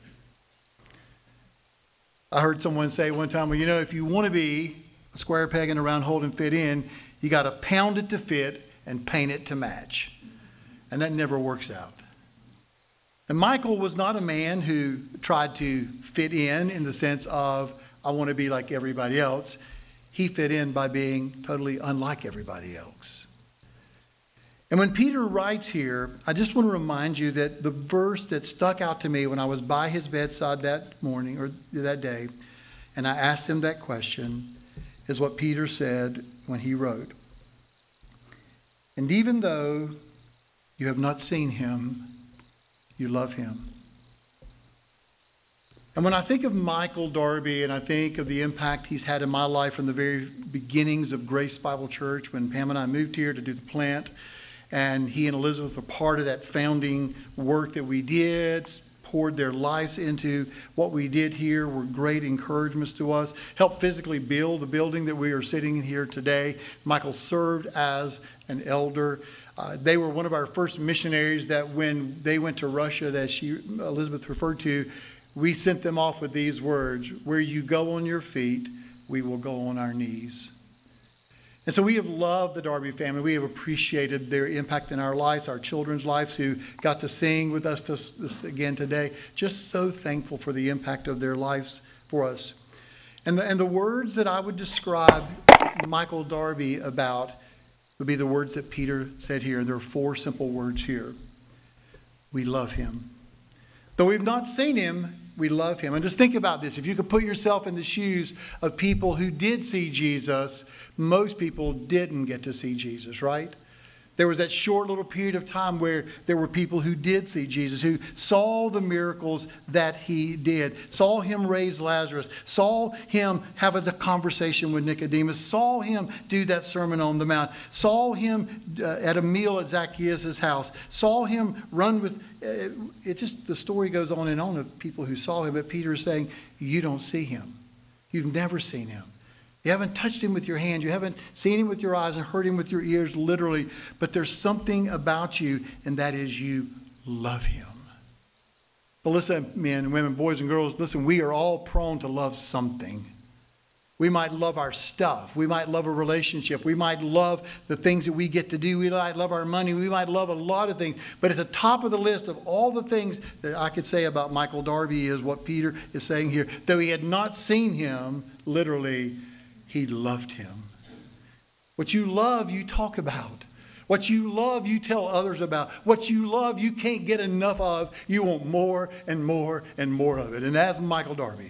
I heard someone say one time, well, you know, if you want to be a square peg in a round hole and fit in, you got to pound it to fit and paint it to match. And that never works out. And Michael was not a man who tried to fit in in the sense of, I want to be like everybody else. He fit in by being totally unlike everybody else. And when Peter writes here, I just want to remind you that the verse that stuck out to me when I was by his bedside that morning or that day, and I asked him that question, is what Peter said when he wrote, "And even though you have not seen him, you love him." And when I think of Michael Darby and I think of the impact he's had in my life from the very beginnings of Grace Bible Church, when Pam and I moved here to do the plant, and he and Elizabeth were part of that founding work that we did, poured their lives into what we did here, were great encouragements to us, helped physically build the building that we are sitting in here today. Michael served as an elder. Uh, they were one of our first missionaries that when they went to Russia, that she, Elizabeth referred to, we sent them off with these words: where you go on your feet, we will go on our knees. And so we have loved the Darby family. We have appreciated their impact in our lives, our children's lives who got to sing with us this, this again today. Just so thankful for the impact of their lives for us. And the, and the words that I would describe Michael Darby about would be the words that Peter said here. There are four simple words here. We love him. Though we've not seen him, we love him. And just think about this. If you could put yourself in the shoes of people who did see Jesus, most people didn't get to see Jesus, right? There was that short little period of time where there were people who did see Jesus, who saw the miracles that he did, saw him raise Lazarus, saw him have a conversation with Nicodemus, saw him do that Sermon on the Mount, saw him uh, at a meal at Zacchaeus' house, saw him run with, uh, it just, the story goes on and on of people who saw him. But Peter is saying, you don't see him. You've never seen him. You haven't touched him with your hand. You haven't seen him with your eyes and heard him with your ears, literally. But there's something about you, and that is you love him. But listen, men and women, boys and girls, listen, we are all prone to love something. We might love our stuff. We might love a relationship. We might love the things that we get to do. We might love our money. We might love a lot of things. But at the top of the list of all the things that I could say about Michael Darby is what Peter is saying here. Though he had not seen him, literally, he loved him. What you love, you talk about. What you love, you tell others about. What you love, you can't get enough of. You want more and more and more of it. And that's Michael Darby.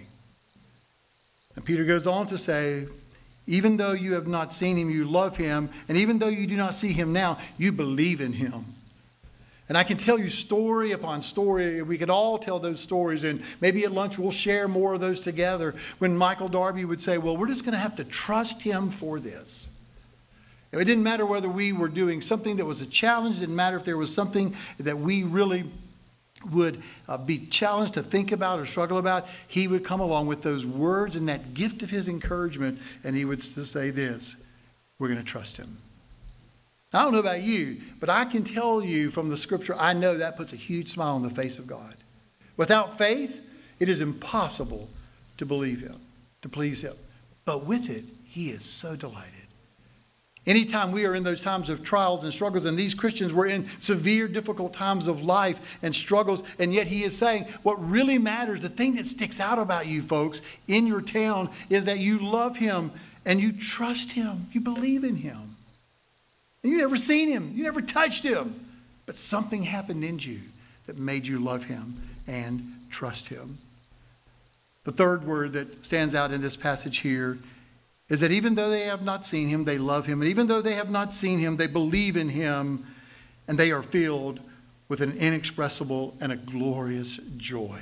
And Peter goes on to say, even though you have not seen him, you love him. And even though you do not see him now, you believe in him. And I can tell you story upon story. We could all tell those stories. And maybe at lunch we'll share more of those together. When Michael Darby would say, well, we're just going to have to trust him for this. It didn't matter whether we were doing something that was a challenge. It didn't matter if there was something that we really would uh, be challenged to think about or struggle about. He would come along with those words and that gift of his encouragement. And he would say this: we're going to trust him. I don't know about you, but I can tell you from the scripture, I know that puts a huge smile on the face of God. Without faith, it is impossible to believe him, to please him. But with it, he is so delighted. Anytime we are in those times of trials and struggles, and these Christians were in severe, difficult times of life and struggles, and yet he is saying what really matters, the thing that sticks out about you folks in your town, is that you love him and you trust him. You believe in him. You never seen him. You never touched him. But something happened in you that made you love him and trust him. The third word that stands out in this passage here is that even though they have not seen him, they love him. And even though they have not seen him, they believe in him. And they are filled with an inexpressible and a glorious joy.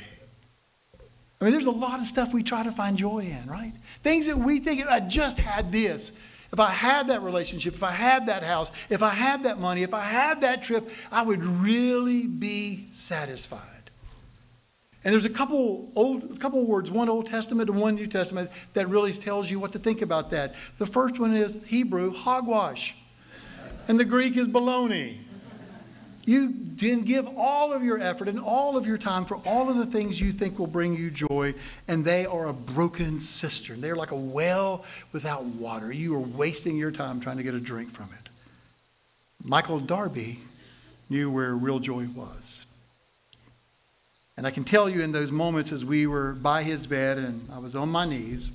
I mean, there's a lot of stuff we try to find joy in, right? Things that we think, if I just had this, if I had that relationship, if I had that house, if I had that money, if I had that trip, I would really be satisfied. And there's a couple old, a couple words, one Old Testament and one New Testament, that really tells you what to think about that. The first one is Hebrew, hogwash. And the Greek is baloney. You can give all of your effort and all of your time for all of the things you think will bring you joy, and they are a broken cistern. They're like a well without water. You are wasting your time trying to get a drink from it. Michael Darby knew where real joy was. And I can tell you in those moments as we were by his bed and I was on my knees,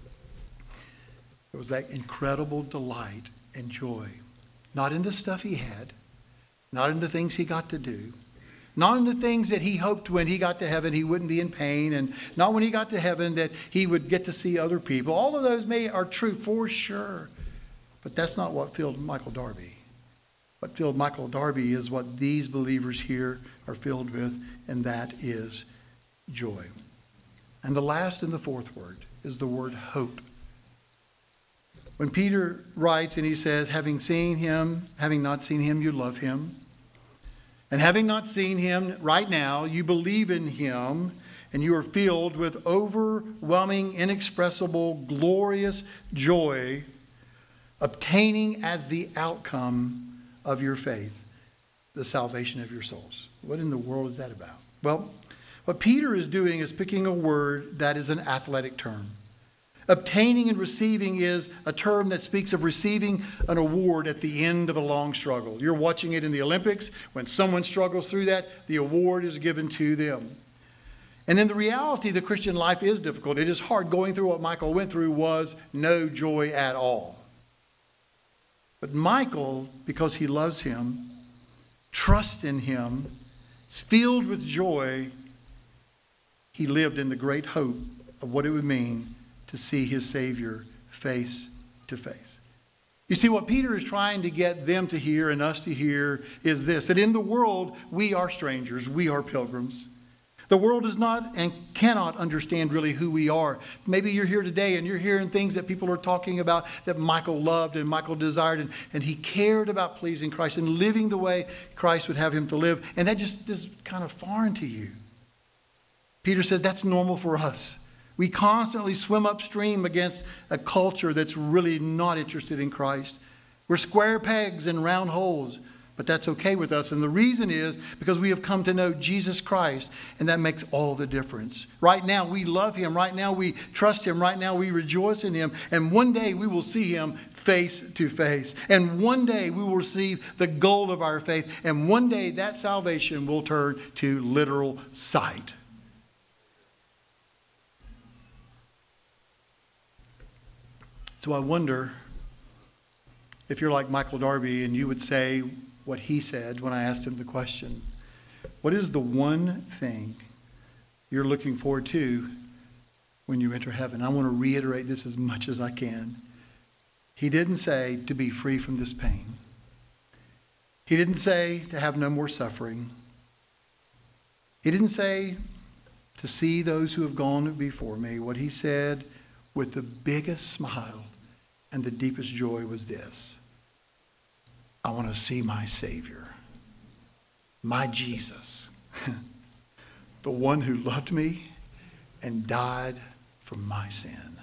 there was that incredible delight and joy. Not in the stuff he had, not in the things he got to do, not in the things that he hoped when he got to heaven he wouldn't be in pain, and not when he got to heaven that he would get to see other people. All of those may are true for sure, but that's not what filled Michael Darby. What filled Michael Darby is what these believers here are filled with, and that is joy. And the last and the fourth word is the word hope. When Peter writes and he says, having seen him, having not seen him, you love him. And having not seen him right now, you believe in him, and you are filled with overwhelming, inexpressible, glorious joy, obtaining as the outcome of your faith the salvation of your souls. What in the world is that about? Well, what Peter is doing is picking a word that is an athletic term. Obtaining and receiving is a term that speaks of receiving an award at the end of a long struggle. You're watching it in the Olympics. When someone struggles through that, the award is given to them. And in the reality, the Christian life is difficult. It is hard. Going through what Michael went through was no joy at all. But Michael, because he loves him, trusts in him, is filled with joy, he lived in the great hope of what it would mean to see his Savior face to face. You see, what Peter is trying to get them to hear and us to hear is this, that in the world, we are strangers, we are pilgrims. The world does not and cannot understand really who we are. Maybe you're here today and you're hearing things that people are talking about that Michael loved and Michael desired, and, and he cared about pleasing Christ and living the way Christ would have him to live. And that just is kind of foreign to you. Peter says that's normal for us. We constantly swim upstream against a culture that's really not interested in Christ. We're square pegs in round holes, but that's okay with us. And the reason is because we have come to know Jesus Christ, and that makes all the difference. Right now, we love him. Right now, we trust him. Right now, we rejoice in him. And one day, we will see him face to face. And one day, we will receive the goal of our faith. And one day, that salvation will turn to literal sight. So I wonder if you're like Michael Darby and you would say what he said when I asked him the question. What is the one thing you're looking forward to when you enter heaven? I want to reiterate this as much as I can. He didn't say to be free from this pain. He didn't say to have no more suffering. He didn't say to see those who have gone before me. What he said with the biggest smile and the deepest joy was this: I want to see my Savior, my Jesus, the one who loved me and died for my sin.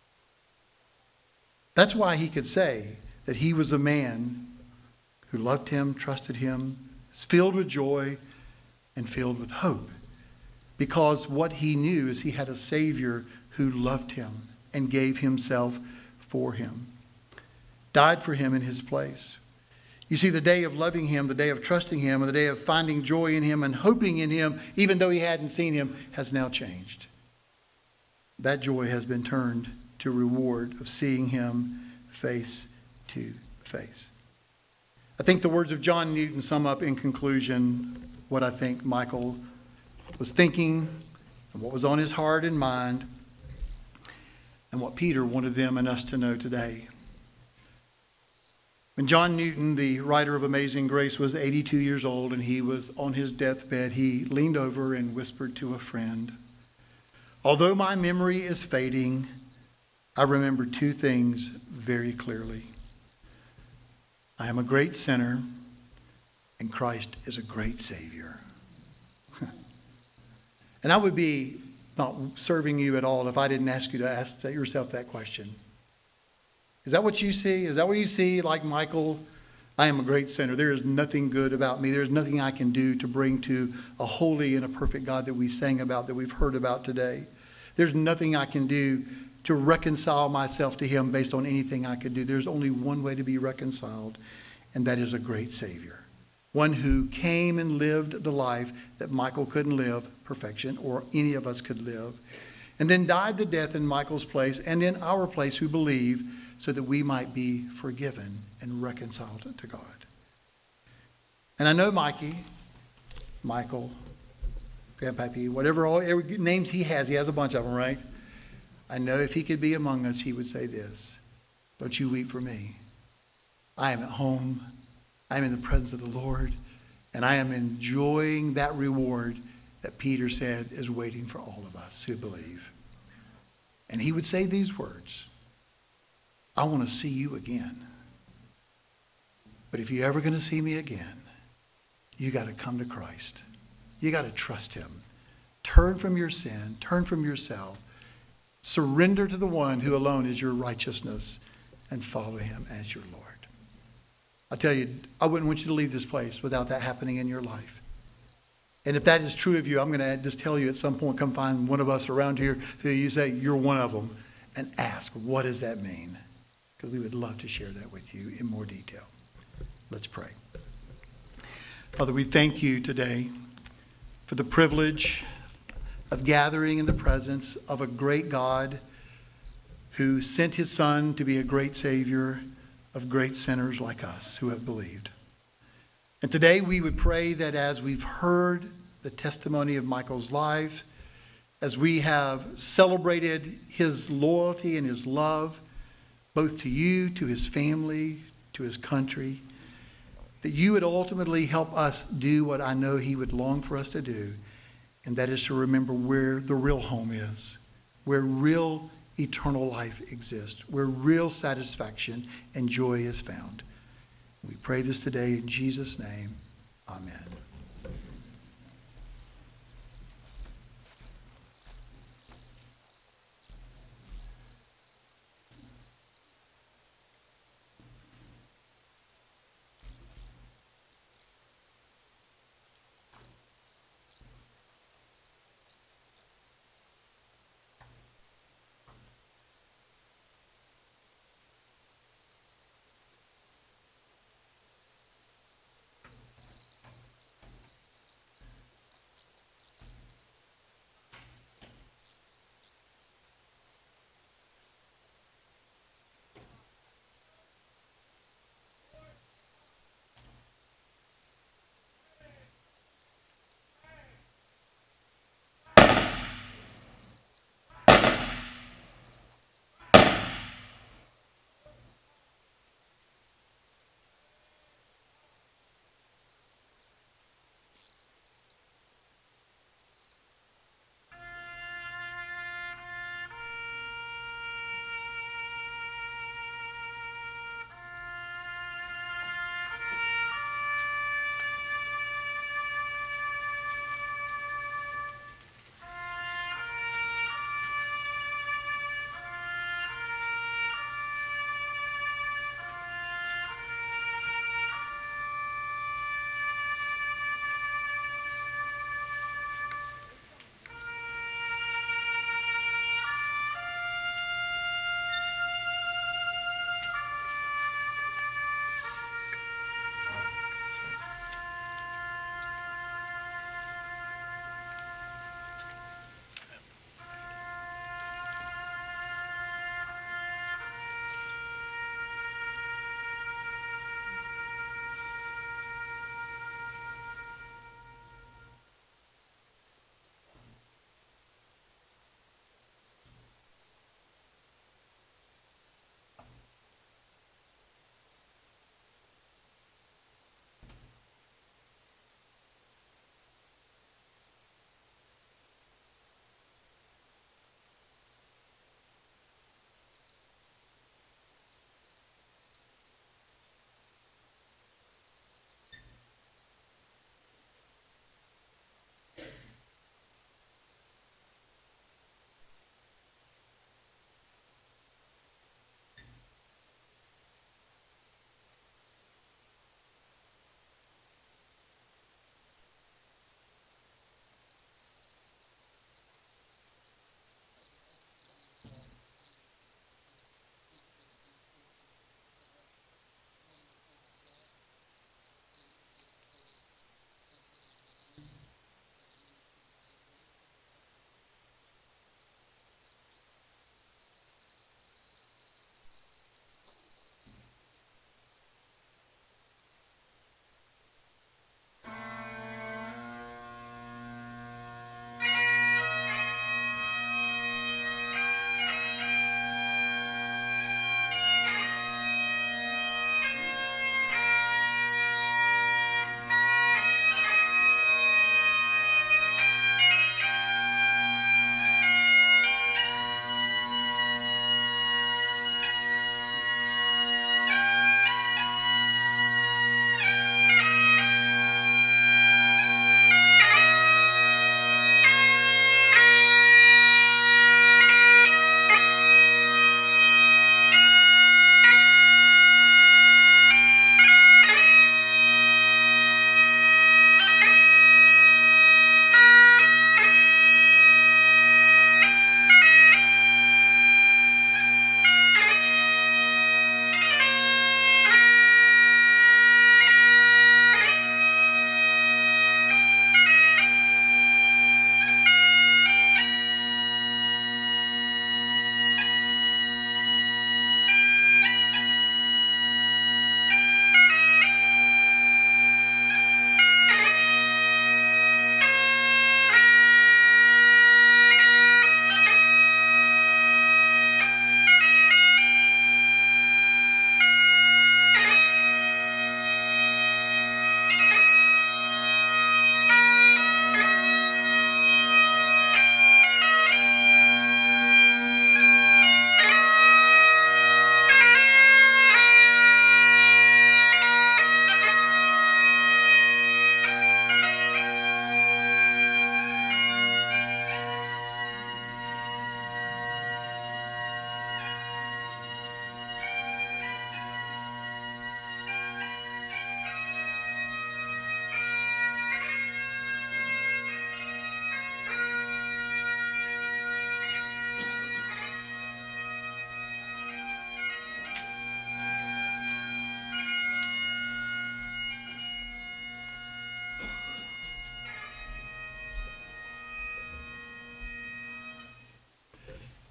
That's why he could say that he was a man who loved him, trusted him, filled with joy and filled with hope. Because what he knew is he had a Savior who loved him and gave himself for him, died for him in his place. You see, the day of loving him, the day of trusting him, and the day of finding joy in him and hoping in him, even though he hadn't seen him, has now changed. That joy has been turned to reward of seeing him face to face. I think the words of John Newton sum up in conclusion what I think Michael was thinking and what was on his heart and mind, and what Peter wanted them and us to know today. When John Newton, the writer of Amazing Grace, was eighty-two years old and he was on his deathbed, he leaned over and whispered to a friend, "Although my memory is fading, I remember two things very clearly. I am a great sinner, and Christ is a great Savior." And I would be not serving you at all if I didn't ask you to ask yourself that question. Is that what you see? Is that what you see like Michael? I am a great sinner. There is nothing good about me. There is nothing I can do to bring to a holy and a perfect God that we sang about, that we've heard about today. There's nothing I can do to reconcile myself to him based on anything I could do. There's only one way to be reconciled, and that is a great Savior. One who came and lived the life that Michael couldn't live, perfection, or any of us could live, and then died the death in Michael's place and in our place who believe, so that we might be forgiven and reconciled to God. And I know Mikey, Michael, Grandpappy, whatever all every names he has, he has a bunch of them, right? I know if he could be among us, he would say this: "Don't you weep for me. I am at home. I am in the presence of the Lord, and I am enjoying that reward that Peter said is waiting for all of us who believe. And he would say these words, I want to see you again. But if you're ever going to see me again, you got to come to Christ. You got to trust him. Turn from your sin. Turn from yourself. Surrender to the one who alone is your righteousness and follow him as your Lord. I tell you, I wouldn't want you to leave this place without that happening in your life. And if that is true of you, I'm going to just tell you at some point, come find one of us around here who you say you're one of them and ask, what does that mean? Because we would love to share that with you in more detail. Let's pray. Father, we thank you today for the privilege of gathering in the presence of a great God who sent his Son to be a great Savior of great sinners like us who have believed. And today we would pray that as we've heard the testimony of Michael's life, as we have celebrated his loyalty and his love, both to you, to his family, to his country, that you would ultimately help us do what I know he would long for us to do, and that is to remember where the real home is, where real eternal life exists, where real satisfaction and joy is found. We pray this today in Jesus' name. Amen.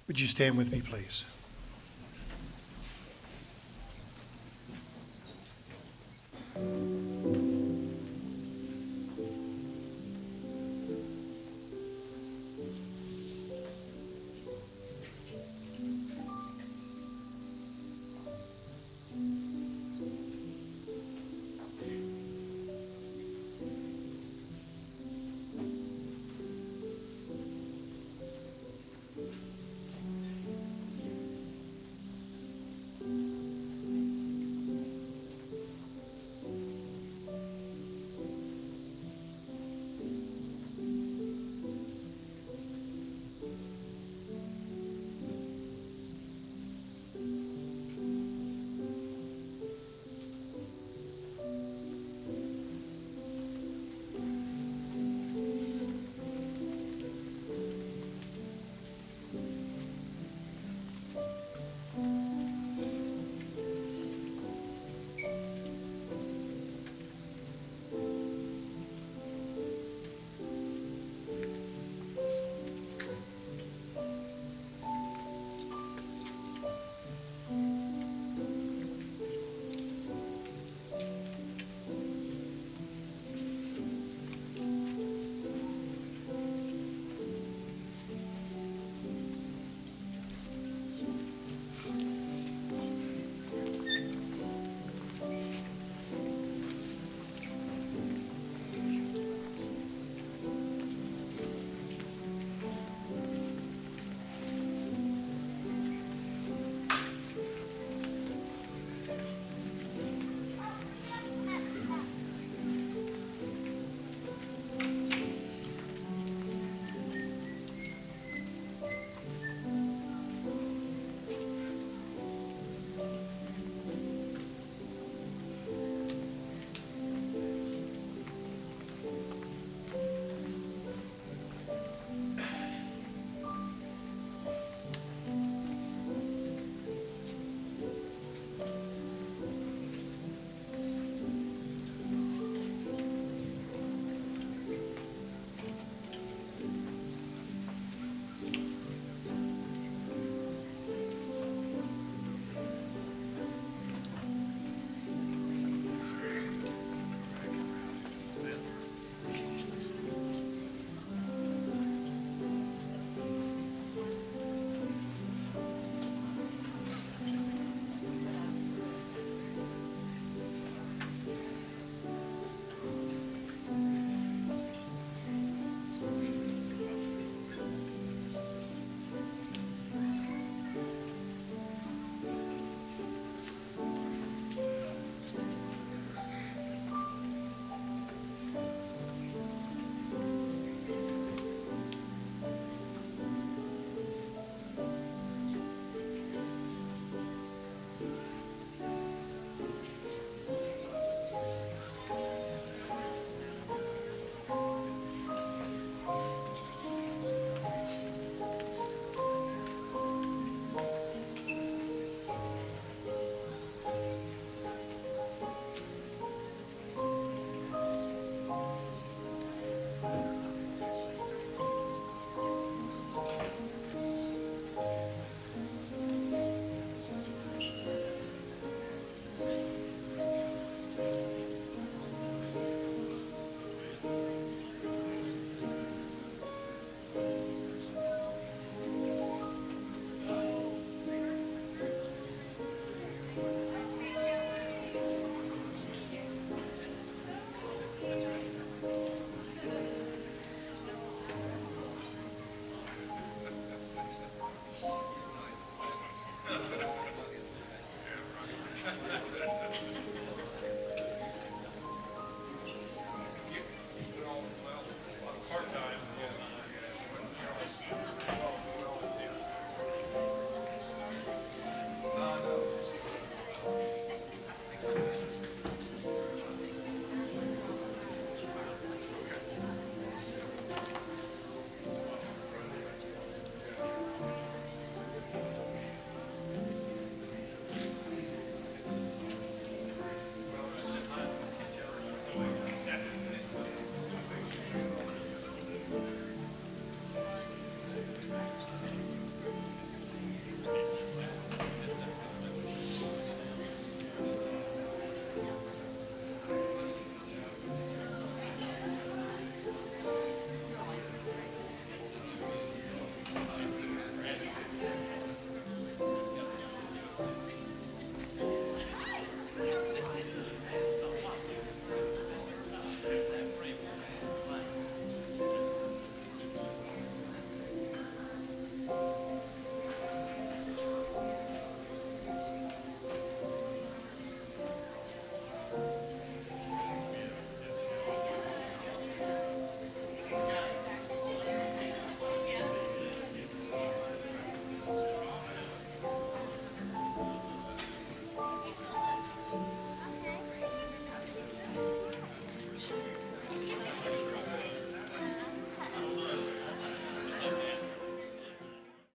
Would you stand with me, please?